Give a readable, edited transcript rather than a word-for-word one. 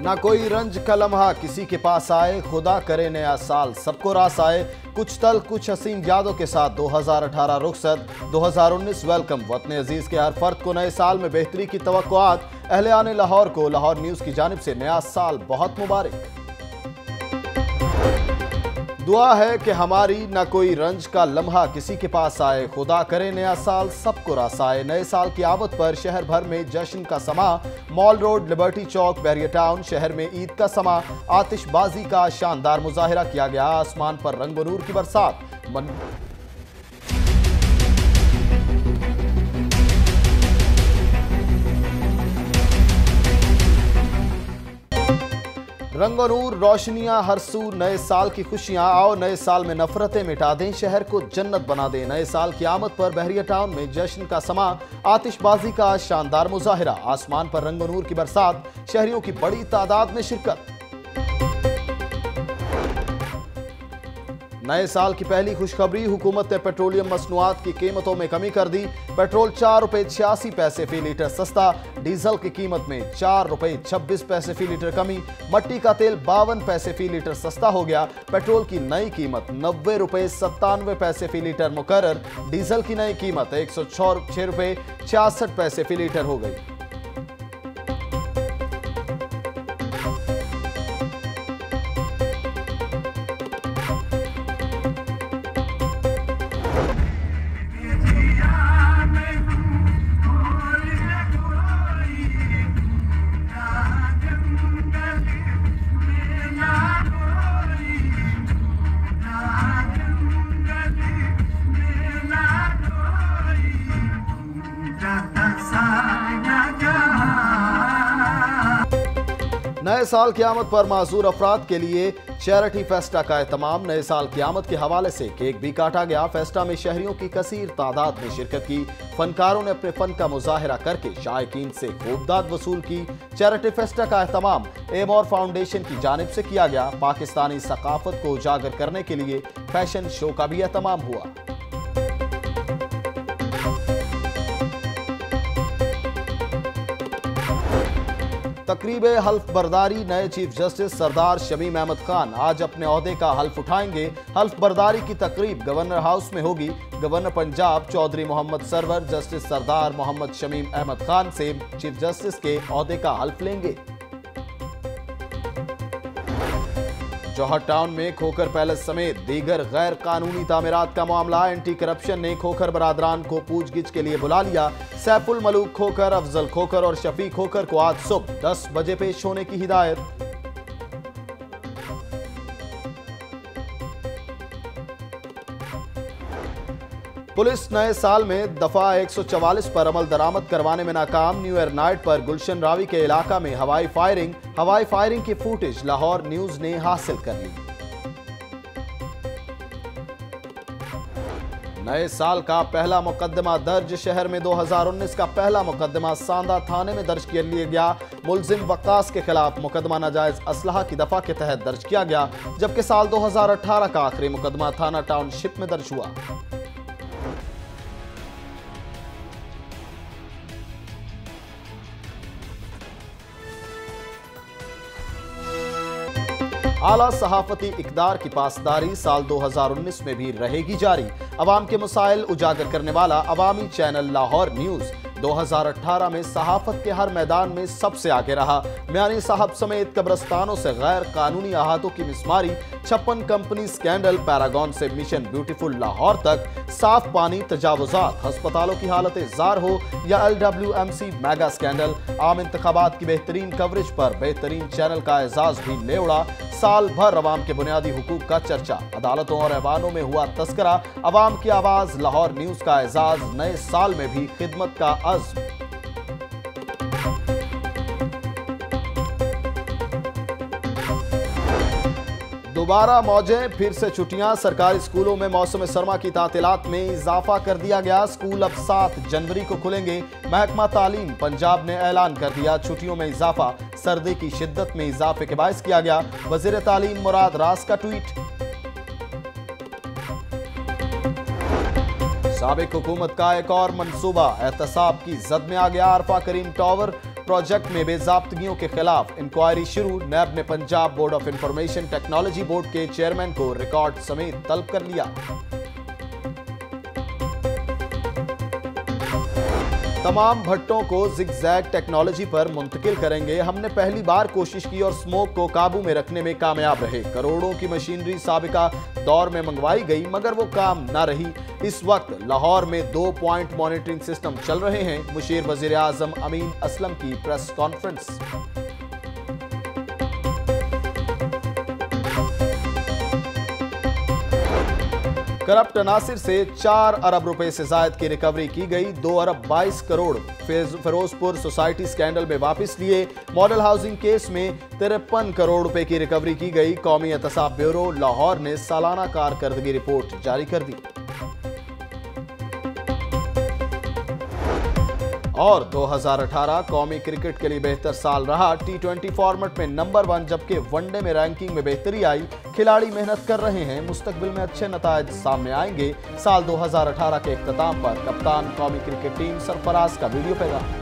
ना कोई रंज का लम्हा किसी के पास आए, खुदा करे नया साल सबको रास आए। कुछ तल कुछ हसीन यादों के साथ 2018 रुखसत, 2019 वेलकम। वतन अजीज के हर फर्द को नए साल में बेहतरी की तवक्कुआत। अहले आने लाहौर को लाहौर न्यूज की जानिब से नया साल बहुत मुबारक। दुआ है कि हमारी ना कोई रंज का लम्हा किसी के पास आए, खुदा करे नया साल सबको रास आए। नए साल की आवत पर शहर भर में जश्न का समा। Mall Road, Liberty Chowk, Bahria town शहर में ईद का समा। आतिशबाजी का शानदार मुजाहिरा किया गया। आसमान पर रंग व नूर की बरसात। रंग और नूर, रोशनियां हर सू, नए साल की खुशियां। आओ नए साल में नफरतें मिटा दें, शहर को जन्नत बना दें। नए साल की आमद पर बहरिया टाउन में जश्न का समा। आतिशबाजी का शानदार मुजाहिरा। आसमान पर रंग और नूर की बरसात। शहरियों की बड़ी तादाद में शिरकत। नए साल की पहली खुशखबरी, हुकूमत ने पेट्रोलियम मसनूआत की कीमतों में कमी कर दी। पेट्रोल 4 रुपए 86 पैसे फी लीटर सस्ता। डीजल की कीमत में 4 रुपए 26 पैसे फी लीटर कमी। मट्टी का तेल 52 पैसे फी लीटर सस्ता हो गया। पेट्रोल की नई कीमत 90 रुपए 97 पैसे फी लीटर मुकर्रर। डीजल की नई कीमत 106 रुपए 66 पैसे फी लीटर हो गई। नए साल की आमद पर माजूर अफराद के लिए चैरिटी फेस्टा का एहतमाम। नए साल की आमद के हवाले से केक भी काटा गया। फेस्टा में शहरियों की कसीर तादाद में शिरकत की। फनकारों ने अपने फन का मुजाहिरा करके शायकीन से खूब दाद वसूल की। चैरिटी फेस्टा का एहतमाम एम और फाउंडेशन की जानिब से किया गया। पाकिस्तानी सकाफत को उजागर करने के लिए फैशन शो का भी एहतमाम हुआ। तकरीब हल्फ बर्दारी। नए चीफ जस्टिस सरदार शमीम अहमद खान आज अपने ओहदे का हल्फ उठाएंगे। हल्फ बर्दारी की तकरीब गवर्नर हाउस में होगी। गवर्नर पंजाब चौधरी मोहम्मद सरवर जस्टिस सरदार मोहम्मद शमीम अहमद खान से चीफ जस्टिस के ओहदे का हल्फ लेंगे। जौहर टाउन में खोखर पैलेस समेत दीगर गैर कानूनी तामीरात का मामला। एंटी करप्शन ने खोखर बरादरान को पूछगिछ के लिए बुला लिया। सैफुल मलूक खोखर, अफजल खोखर और शफीक खोखर को आज सुबह 10 बजे पेश होने की हिदायत। पुलिस नए साल में दफा 144 पर अमल दरामद करवाने में नाकाम। न्यू ईयर नाइट पर गुलशन रावी के इलाका में हवाई फायरिंग की फुटेज लाहौर न्यूज ने हासिल कर ली। नए साल का पहला मुकदमा दर्ज। शहर में 2019 का पहला मुकदमा सांदा थाने में दर्ज कर लिया गया। मुलजिम वक्कास के खिलाफ मुकदमा नाजायज असलहा की दफा के तहत दर्ज किया गया, जबकि साल 2018 का आखिरी मुकदमा थाना टाउनशिप में दर्ज हुआ। आला सहाफती इकदार की पासदारी साल 2019 में भी रहेगी जारी। अवाम के मसाइल उजागर करने वाला अवामी चैनल लाहौर न्यूज 2018 में सहाफत के हर मैदान में सबसे आगे रहा। म्यानी साहब समेत कब्रस्तानों से गैर कानूनी अहातों की मिसमारी, 56 कंपनी स्कैंडल, पैरागॉन से मिशन ब्यूटीफुल लाहौर तक, साफ पानी तजावुजात, अस्पतालों की हालतें जार हो या LWMC मेगा स्कैंडल, आम इंतखाबात की बेहतरीन कवरेज पर बेहतरीन चैनल का एजाज भी ले उड़ा। साल भर अवाम के बुनियादी हुकूक का चर्चा, अदालतों और ऐवानों में हुआ तस्करा। अवाम की आवाज लाहौर न्यूज का एजाज, नए साल में भी खिदमत का अज़्म। दोबारा मौजें, फिर से छुट्टियां। सरकारी स्कूलों में मौसम सरमा की तातीलात में इजाफा कर दिया गया। स्कूल अब 7 जनवरी को खुलेंगे। महकमा तालीम पंजाब ने ऐलान कर दिया छुट्टियों में इजाफा। सर्दी की शिद्दत में इजाफे के बायस किया गया। वजीर तालीम मुराद रास का ट्वीट। साबिक हुकूमत का एक और मंसूबा एहतसाब की जद में आ गया। आरफा करीम टावर प्रोजेक्ट में बेजाब्तगियों के खिलाफ इंक्वायरी शुरू। नैब ने Punjab board of information technology board के चेयरमैन को रिकॉर्ड समेत तलब कर लिया। तमाम भट्टों को जिगजैग टेक्नोलॉजी पर मुंतकिल करेंगे। हमने पहली बार कोशिश की और स्मोक को काबू में रखने में कामयाब रहे। करोड़ों की मशीनरी साबिका दौर में मंगवाई गई मगर वो काम ना रही। इस वक्त लाहौर में 2 पॉइंट मॉनिटरिंग सिस्टम चल रहे हैं। मुशीर वजीर आजम अमीन असलम की प्रेस कॉन्फ्रेंस। करप्ट अनासिर से 4 अरब रुपए से जायद की रिकवरी की गई। 2 अरब 22 करोड़ फिरोजपुर सोसाइटी स्कैंडल में वापस लिए। मॉडल हाउसिंग केस में 53 करोड़ रुपए की रिकवरी की गई। कौमी एहतसाब ब्यूरो लाहौर ने सालाना कारकर्दगी रिपोर्ट जारी कर दी। और 2018 कौमी क्रिकेट के लिए बेहतर साल रहा। T20 फॉर्मेट में नंबर 1 जबकि वनडे में रैंकिंग में बेहतरी आई। खिलाड़ी मेहनत कर रहे हैं, मुस्तकबिल में अच्छे नतायज सामने आएंगे। साल 2018 के इख्तिताम पर कप्तान कौमी क्रिकेट टीम सरफराज का वीडियो पैगाम।